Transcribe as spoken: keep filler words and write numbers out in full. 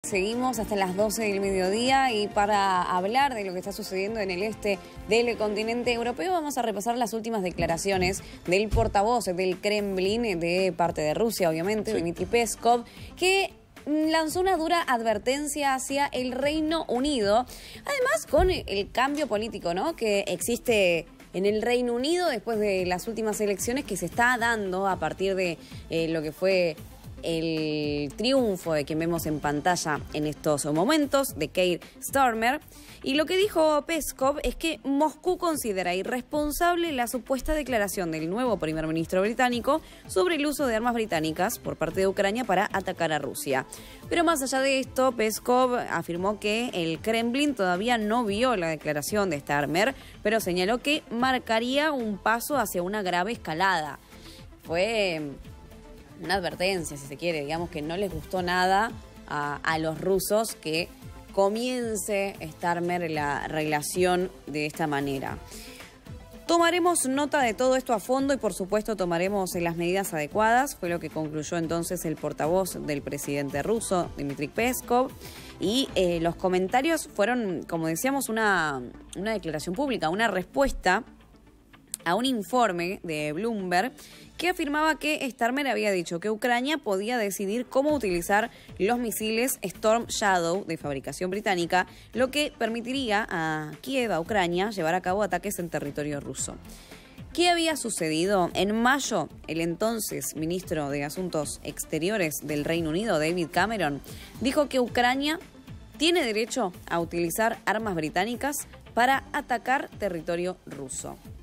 Seguimos hasta las doce del mediodía y para hablar de lo que está sucediendo en el este del continente europeo vamos a repasar las últimas declaraciones del portavoz del Kremlin de parte de Rusia, obviamente, sí. Dmitry Peskov, que lanzó una dura advertencia hacia el Reino Unido, además con el cambio político, ¿no?, que existe en el Reino Unido después de las últimas elecciones que se está dando a partir de eh, lo que fue el triunfo de quien vemos en pantalla en estos momentos, de Keir Starmer. Y lo que dijo Peskov es que Moscú considera irresponsable la supuesta declaración del nuevo primer ministro británico sobre el uso de armas británicas por parte de Ucrania para atacar a Rusia. Pero más allá de esto, Peskov afirmó que el Kremlin todavía no vio la declaración de Starmer, pero señaló que marcaría un paso hacia una grave escalada. Fue una advertencia, si se quiere, digamos que no les gustó nada a, a los rusos que comience Starmer la relación de esta manera. Tomaremos nota de todo esto a fondo y por supuesto tomaremos las medidas adecuadas, fue lo que concluyó entonces el portavoz del presidente ruso, Dmitry Peskov, y eh, los comentarios fueron, como decíamos, una, una declaración pública, una respuesta a un informe de Bloomberg que afirmaba que Starmer había dicho que Ucrania podía decidir cómo utilizar los misiles Storm Shadow de fabricación británica, lo que permitiría a Kiev, a Ucrania, llevar a cabo ataques en territorio ruso. ¿Qué había sucedido? En mayo, el entonces ministro de Asuntos Exteriores del Reino Unido, David Cameron, dijo que Ucrania tiene derecho a utilizar armas británicas para atacar territorio ruso.